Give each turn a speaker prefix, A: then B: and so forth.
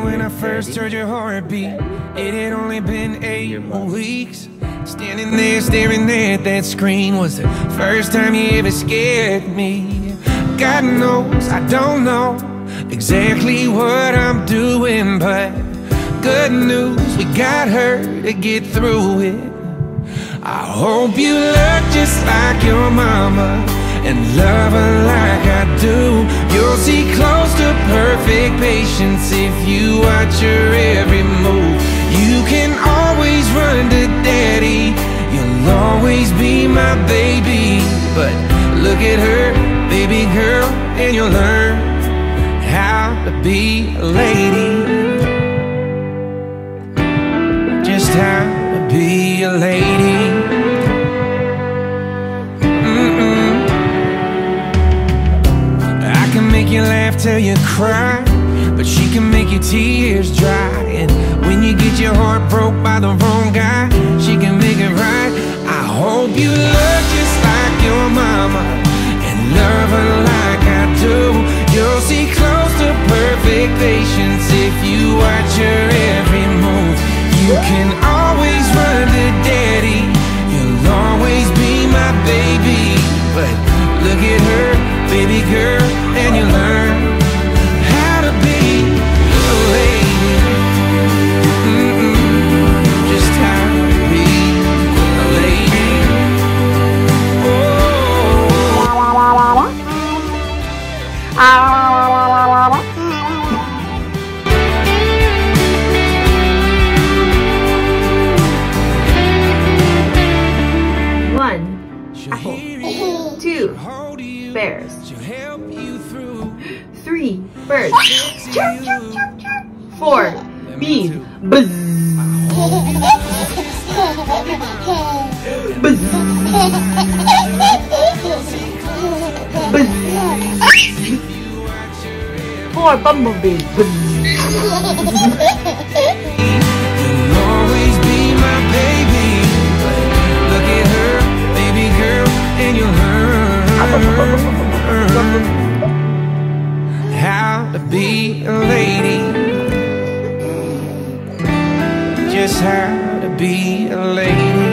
A: when I first heard your heartbeat. It had only been 8 weeks. Standing there staring at that screen was the first time you ever scared me. God knows I don't know exactly what I'm doing, but good news, we got her to get through it. I hope you look just like your mama and love her like I do. You'll see close to perfect patience if you watch her every move. You can always run to daddy, you'll always be my baby. But look at her, baby girl, and you'll learn how to be a lady. Just how to be a lady. I can make you laugh till you cry, but she can make your tears dry. And when you get your heart broke by the wrong guy, she can make it right. I hope you look just like your mama and love her like I do. You'll see close to perfect patience if you watch her every move. You can always run to daddy, you'll always be my baby. But look at her, baby girl, and you learn how to be a lady. Just how to be a lady.
B: One, apple. Two, bears. 3, birds. 4, bees. Buzz. Buzz. Buzz. 4, bumblebees. Buzz.
A: You'll always be my baby. Look at her, baby girl, and you'll learn how to be a lady. Just how to be a lady.